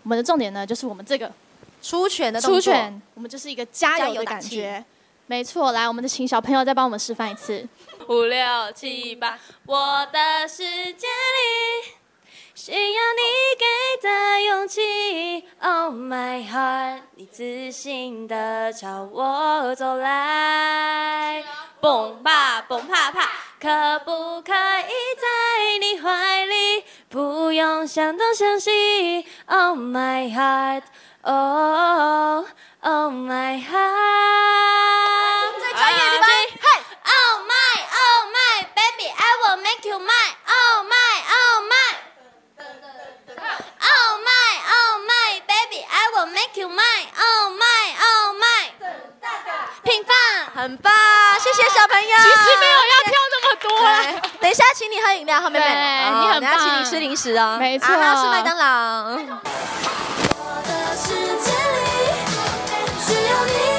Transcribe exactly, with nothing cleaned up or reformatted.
我们的重点呢，就是我们这个出拳的动作。 出拳，我们就是一个加油的感觉。没错，来，我们就请小朋友再帮我们示范一次。 五六七八，我的世界里需要你给的勇气。Oh my heart， 你自信的朝我走来，蹦吧蹦啪啪，可不可以在你怀里？不用想东想西。Oh my heart， oh oh my heart。 最专业的地方， 嘿 ！Oh my oh my baby， I will make you mine。Oh my oh my。Oh my, oh my, baby, I will make you mine. Oh my, oh my， 平放， 很棒，谢谢小朋友。 其实没有要跳那么多啊。 等一下，请你喝饮料，好妹妹。 对，你很棒。 等一下请你吃零食哦。 没错， 啊，是麦当劳。 我的世界里需要你。